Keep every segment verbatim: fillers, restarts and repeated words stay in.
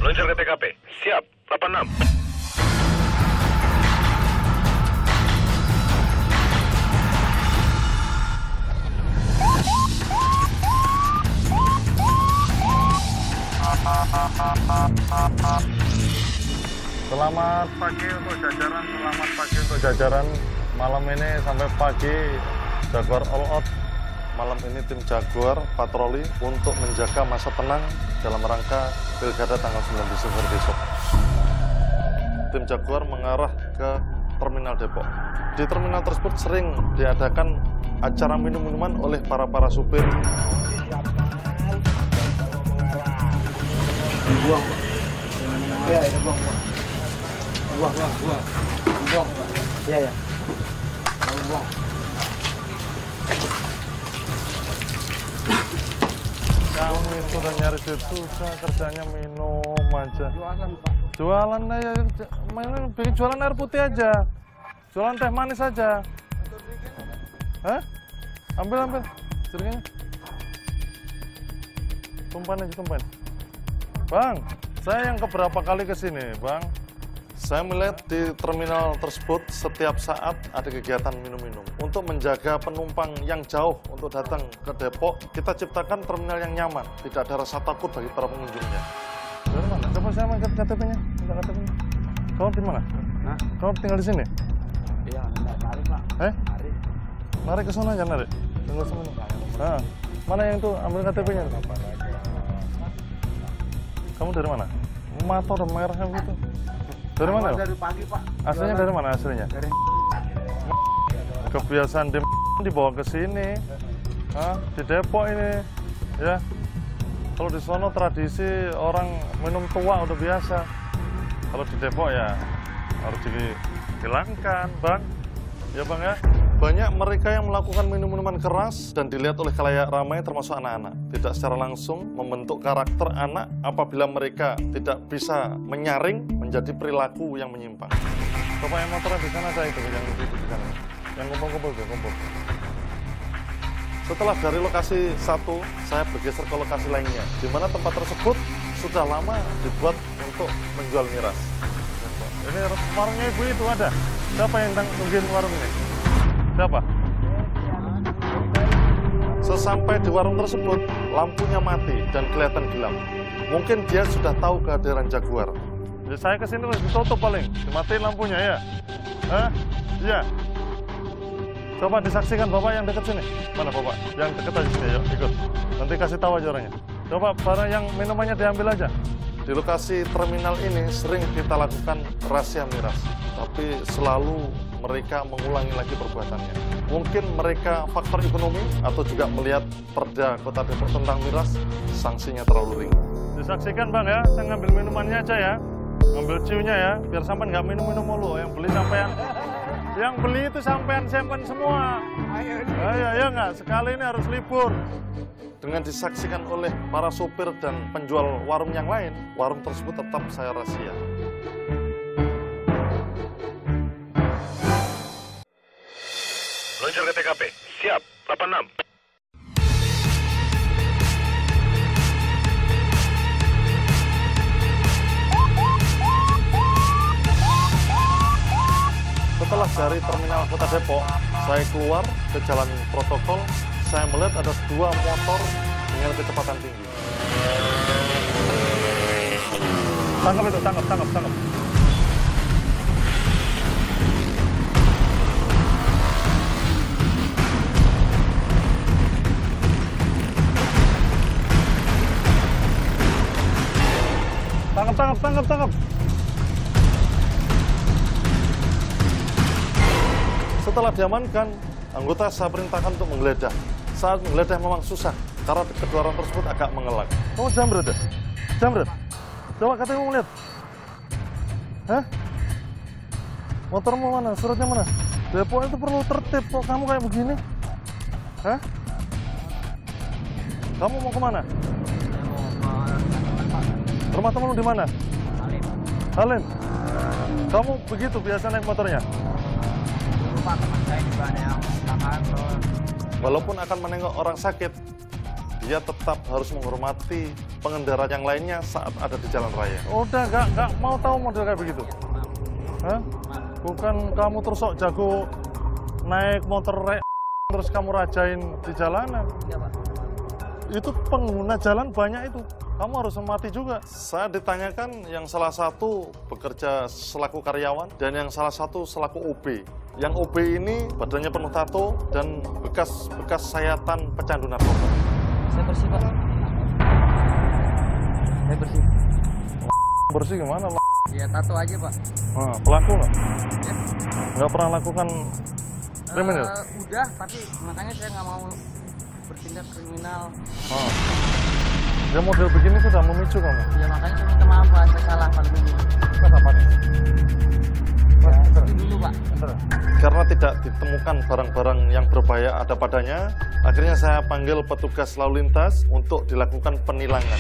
Meluncur ke T K P. Siap, delapan enam. Selamat pagi untuk jajaran, selamat pagi untuk jajaran. Malam ini sampai pagi Jaguar all out. Malam ini tim Jaguar patroli untuk menjaga masa tenang dalam rangka Pilkada tanggal sembilan Desember besok. Tim Jaguar mengarah ke Terminal Depok. Di terminal tersebut sering diadakan acara minum-minuman oleh para-para supir. Buang. Ya, itu buang, buang. Buang, buang, buang. Buang. Ya, ya. Buang. Kamu itu udah nyari duit susah, kerjanya minum aja. Jualan, Pak. Jualan aja, mainan bikin jualan air putih aja. Jualan teh manis aja. Hah? Ambil, ambil. Jerigennya. Tumpahin aja, tumpahin. Bang, saya yang keberapa kali ke sini, Bang? Saya melihat di terminal tersebut setiap saat ada kegiatan minum-minum. Untuk menjaga penumpang yang jauh untuk datang ke Depok, kita ciptakan terminal yang nyaman. Tidak ada rasa takut bagi para pengunjungnya. Dari mana? Coba saya main K T P-nya. Minta K T P-nya. Kamu di mana? Hah? Kamu tinggal di sini? Iya, enggak tarik, Pak. Eh? Tarik. Narik ke sana aja, narik. Tunggu sana. Nah, mana yang itu? Ambil K T P-nya. Kamu dari mana? Mata udah merah gitu. Dari mana? Dari pagi, Pak. Aslinya dari mana aslinya? Dari Kebiasaan di dibawa ke sini. Hah? Di Depok ini. Ya. Kalau di sono tradisi orang minum tua udah biasa. Kalau di Depok ya harus dihilangkan, Bang. Ya, Bang ya. Banyak mereka yang melakukan minum-minuman keras dan dilihat oleh khalayak ramai termasuk anak-anak. Tidak secara langsung membentuk karakter anak apabila mereka tidak bisa menyaring menjadi perilaku yang menyimpang. Bapak yang motornya di sana ada itu, yang itu di sana. Yang kumpul-kumpul tuh, kumpul. Setelah dari lokasi satu, saya bergeser ke lokasi lainnya, di mana tempat tersebut sudah lama dibuat untuk menjual miras. Ini warungnya ibu itu ada. Siapa yang nungguin warung ini? Siapa? Sesampai di warung tersebut, lampunya mati dan kelihatan gelap. Mungkin dia sudah tahu kehadiran Jaguar. Ya, saya kesini harus ditutup paling, dimatiin lampunya ya. Hah? Iya. Coba disaksikan Bapak yang dekat sini. Mana Bapak? Yang dekat aja sini, yuk ikut. Nanti kasih tahu aja orangnya. Coba barang yang minumannya diambil aja. Di lokasi terminal ini sering kita lakukan rahasia miras, tapi selalu mereka mengulangi lagi perbuatannya. Mungkin mereka faktor ekonomi atau juga melihat perda Kota Depok tentang miras, sanksinya terlalu ringan. Disaksikan Bang ya, saya ngambil minumannya aja ya, ngambil ciunya ya, biar sampean nggak minum-minum mulu. Yang beli sampean, yang beli itu sampean simpen semua. Ayo, ayo, ya nggak, sekali ini harus libur. Dengan disaksikan oleh para sopir dan penjual warung yang lain, warung tersebut tetap saya rahasia. Meluncur ke T K P. Siap, delapan enam. Setelah dari terminal Kota Depok, saya keluar ke jalan protokol. Saya melihat ada dua motor dengan kecepatan tinggi. Tangkap itu, tangkap, tangkap, tangkap. Tangkap, tangkap, tangkap, tangkap. Setelah diamankan, anggota saya perintahkan untuk menggeledah. Saat menggeledah memang susah, karena kedua orang tersebut agak mengelak. Oh, jambret ya? Jambret? Coba katanya mau lihat. Hah? Motormu mana? Suratnya mana? Depok itu perlu tertib, kok kamu kayak begini? Hah? Kamu mau kemana? Rumah temanmu di mana? Halim. Halim? Kamu begitu biasa naik motornya? Rumah teman saya juga ada yang kecelakaan. Walaupun akan menengok orang sakit, dia tetap harus menghormati pengendara yang lainnya saat ada di jalan raya. Udah nggak nggak mau tahu model kayak begitu. Hah? Bukan kamu terus sok jago naik motor rek terus kamu rajain di jalanan. Itu pengguna jalan banyak itu. Kamu harus mati juga. Saya ditanyakan yang salah satu bekerja selaku karyawan dan yang salah satu selaku O B. Yang O B ini badannya penuh tato dan bekas-bekas sayatan pecandu narkoba. Saya bersih, Pak. Saya bersih. Bersih gimana, Pak? Ya, tato aja, Pak. Nah, pelaku nggak? Ya. Nggak pernah lakukan kriminal? Uh, udah, tapi makanya saya nggak mau bertindak kriminal. Oh. Ya model begini sudah memicu kamu? Ya makanya saya minta maaf, Pak. Saya salah paling ini. Pas apa nih? Ya, itu dulu, Pak. Bentar. Karena tidak ditemukan barang-barang yang berbahaya ada padanya, akhirnya saya panggil petugas lalu lintas untuk dilakukan penilangan.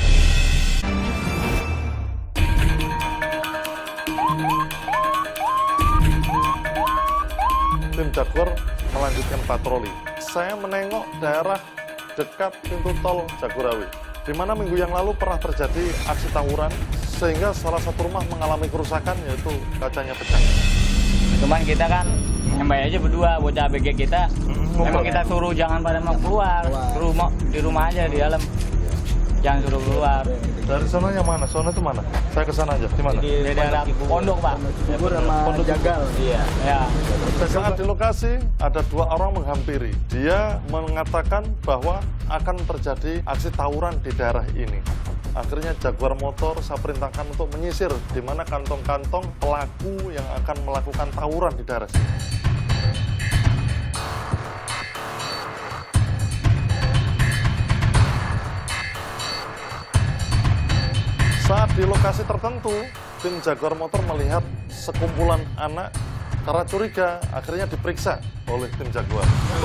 Tim Jaguar melanjutkan patroli. Saya menengok daerah dekat pintu tol Jagorawi, di mana minggu yang lalu pernah terjadi aksi tawuran, sehingga salah satu rumah mengalami kerusakan, yaitu kacanya pecah. Cuman kita kan nyambai aja berdua, bocah A B G kita. Memang kita suruh jangan pada mau keluar, suruh mau di rumah aja di dalam. Jangan suruh keluar. Dari sana yang mana? Sana itu mana? Saya ke sana aja. Di mana? Di daerah pondok, Pak. Bubur sama jagal. Iya. Ya. Saat di lokasi ada dua orang menghampiri. Dia mengatakan bahwa akan terjadi aksi tawuran di daerah ini. Akhirnya Jaguar Motor saya perintahkan untuk menyisir di mana kantong-kantong pelaku yang akan melakukan tawuran di daerah sini. Saat di lokasi tertentu, tim Jaguar Motor melihat sekumpulan anak karena curiga, akhirnya diperiksa oleh tim Jaguar.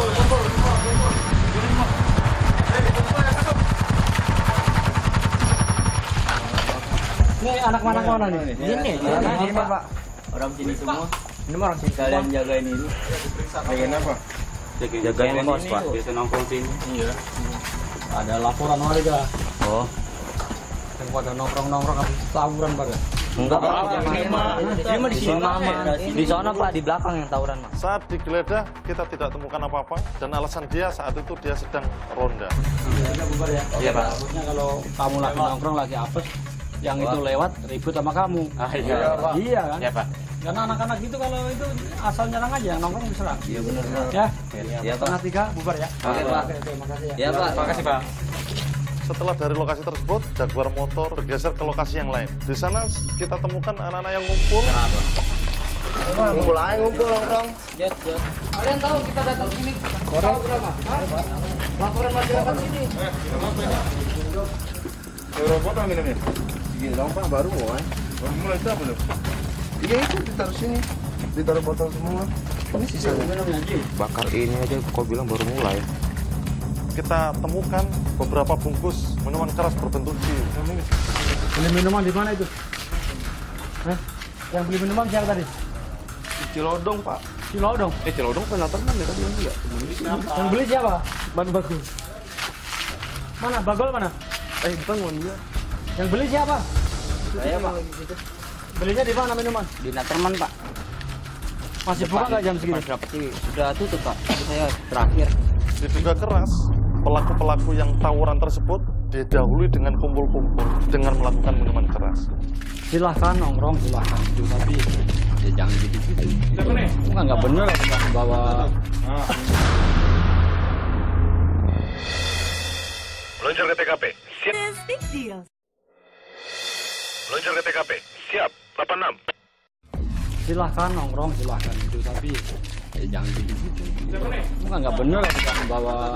Ini anak mana mana nih? Ini, ini Pak. Orang sini semua. Ini orang sini. Kalian jagain ini. Jagain apa? Jagain kos, Pak. Biasa nongkrong sini. Iya. Ada laporan warga. Oh. Yang pada nongkrong-nongkrong habis tawuran pada. Enggak, Pak. Ini mah ini mah di sini, di sana, Pak, di belakang yang tawuran, Pak. Saat digeledah, kita tidak temukan apa-apa, dan alasan dia saat itu dia sedang ronda. Iya, bubar ya. Iya, Pak. Maksudnya kalau kamu lagi nongkrong lagi apes, yang itu lewat ribut sama kamu. Ah, iya, Pak. Iya kan? Iya, Pak. Karena anak-anak itu kalau itu asal nyerang aja, yang nongkrong diserang. Iya, benar, Pak. Ya. Iya, Pak. Setengah tiga bubar ya. Oke, Pak. Oke, terima kasih ya. Iya, Pak. Terima kasih, Pak. Setelah dari lokasi tersebut, Jaguar Motor bergeser ke lokasi yang lain. Di sana kita temukan anak-anak yang ngumpul. Ngumpul aja, ngumpul nongkrong. Yes, yes. Kalian tahu kita datang sini orang berapa? Laporan masyarakat sini. Robot apa minumnya? Gini dong Pak, baru mau kan? Baru mulai itu apa belum? Iya itu ditaruh sini, ditaruh botol semua. Ini sisanya. Bakar ini aja kau bilang baru mulai. Kita temukan beberapa bungkus minuman keras berbentuk ciu. Beli minuman di mana itu? Hah? Yang beli minuman siapa tadi? Cilodong Pak. Cilodong. Eh Cilodong penatar kan ya tadi enggak? Yang beli siapa? Ban Bagul. Mana? Bagol mana? Eh bukan mau dia. Yang beli siapa? Saya, Pak. Belinya di mana minuman? Di Naterman, Pak. Masih buka nggak jam segini? Dapat sudah tutup, Pak. Itu saya terakhir. Diduga keras, pelaku-pelaku yang tawuran tersebut didahului dengan kumpul-kumpul dengan melakukan minuman keras. Silahkan nongkrong, silahkan. Tapi ya jangan gitu-gitu. Bukan nggak bener bawa. Meluncur ke T K P. Siap. Meluncur ke T K P. Siap. delapan enam. Silahkan nongkrong, silahkan itu. Tapi ya jangan gitu-gitu. Bukan nggak bener bawa.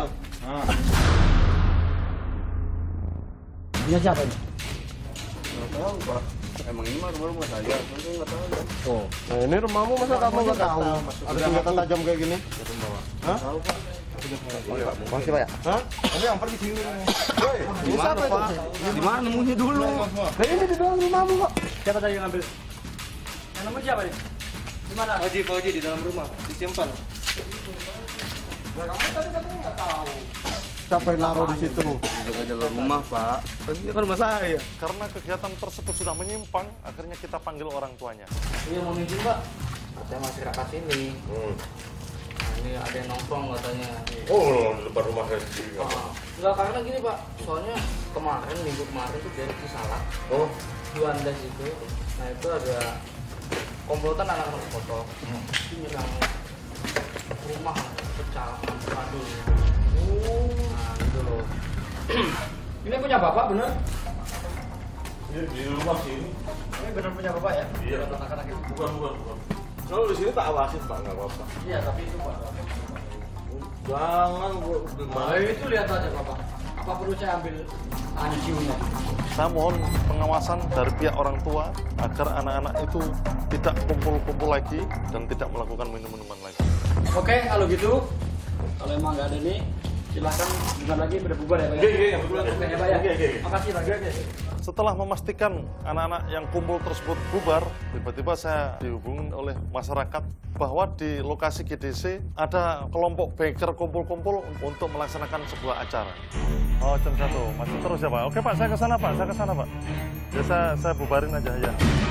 Punya siapa ini? Nggak tahu Pak. Emang ini mah rumah rumah saya, mungkin nggak tahu. Oh, Nah ini rumahmu masa kamu nggak tahu? Ada senjata tajam kayak gini? Hah? Tahu Pak. Masih Pak ya? Hah? Ini yang pergi sini. Di mana Pak? Di mana nemunya dulu? Nah ini di dalam rumahmu kok. siapa tadi yang ngambil? Yang nemu siapa nih? Di mana? Haji, Pak Haji di dalam rumah, disimpan. Kamu tadi katanya nggak tahu. Siapa yang naruh di situ? Jaga jalan rumah, Pak. Ini kan rumah saya. Karena kegiatan tersebut sudah menyimpang, akhirnya kita panggil orang tuanya. Iya, mau izin, Pak. Katanya masyarakat sini. Hmm. Nah, ini ada yang nongkrong katanya. Oh, di depan rumah saya sendiri. Ah, enggak, karena gini, Pak. Soalnya kemarin, minggu kemarin tuh dari Cisalak. Oh, Juandas itu. Nah, itu ada komplotan anak-anak foto. Itu nyerang rumah, pecah, aduh. Oh. Nah, gitu loh. Ini punya Bapak, bener? ini di rumah sini. Ini bener punya Bapak ya? Iya. Anak-anak itu. Bukan, bukan, bukan. Kalau di sini tak awasin, Pak, nggak apa-apa. Iya, tapi itu Pak. Jangan, Bu. Nah, itu lihat aja Bapak. Apa perlu saya ambil anjiunya? Saya mohon pengawasan dari pihak orang tua agar anak-anak itu tidak kumpul-kumpul lagi dan tidak melakukan minum-minuman lagi. Oke, kalau gitu, kalau emang nggak ada nih, silahkan bukan lagi berbubar ya Pak. Iya, iya, betul. Oke ya Pak ya. Iya, iya, iya. Makasih Pak. Setelah memastikan anak-anak yang kumpul tersebut bubar, tiba-tiba saya dihubungi oleh masyarakat bahwa di lokasi G D C ada kelompok biker kumpul-kumpul untuk melaksanakan sebuah acara. Oh, jam satu. Masih terus ya Pak? Oke Pak, saya ke sana Pak, saya ke sana Pak. Ya saya, saya bubarin aja ya.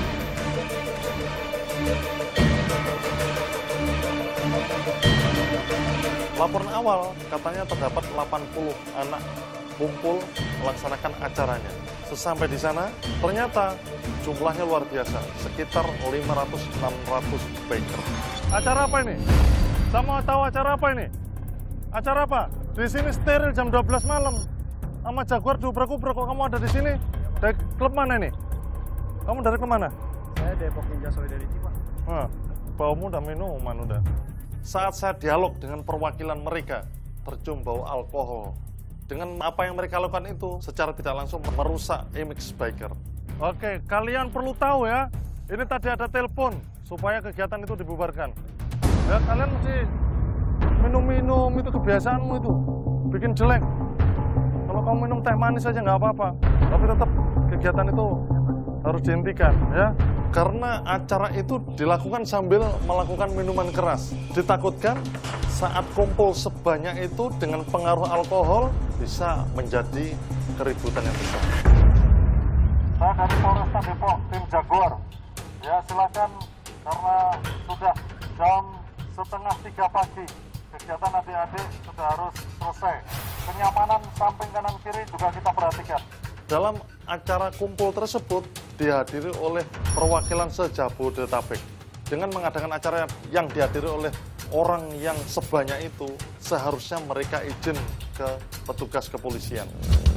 Laporan awal katanya terdapat delapan puluh anak kumpul melaksanakan acaranya. Sesampai di sana, ternyata jumlahnya luar biasa, sekitar lima ratus sampai enam ratus biker. Acara apa ini? Saya mau tahu acara apa ini? Acara apa? Di sini steril jam dua belas malam. Sama Jaguar diubrak-ubrak, kok kamu ada di sini? Dari klub mana ini? Kamu dari kemana? Saya Depok Ninja Solidarity Pak. Nah, baumu udah minuman udah. Saat saya dialog dengan perwakilan mereka, tercium bau alkohol. Dengan apa yang mereka lakukan itu, secara tidak langsung merusak image biker. Oke, kalian perlu tahu ya, ini tadi ada telepon supaya kegiatan itu dibubarkan. Ya, kalian mesti minum-minum, itu kebiasaanmu itu, bikin jelek. Kalau kamu minum teh manis aja nggak apa-apa, tapi tetap kegiatan itu harus dihentikan, ya. Karena acara itu dilakukan sambil melakukan minuman keras. Ditakutkan saat kumpul sebanyak itu dengan pengaruh alkohol bisa menjadi keributan yang besar. Saya dari Polresta Depok, tim Jaguar. Ya silakan, karena sudah jam setengah tiga pagi. Kegiatan adik-adik sudah harus selesai. Kenyamanan samping kanan kiri juga kita perhatikan. Dalam acara kumpul tersebut dihadiri oleh perwakilan se-Jabodetabek. Dengan mengadakan acara yang dihadiri oleh orang yang sebanyak itu, seharusnya mereka izin ke petugas kepolisian.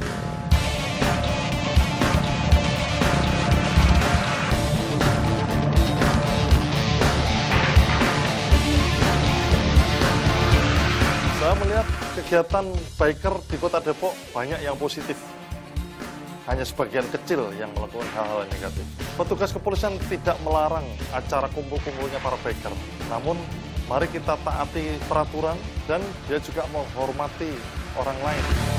Saya melihat kegiatan biker di Kota Depok banyak yang positif. Hanya sebagian kecil yang melakukan hal-hal yang negatif. Petugas kepolisian tidak melarang acara kumpul-kumpulnya para biker. Namun, mari kita taati peraturan dan dia juga menghormati orang lain.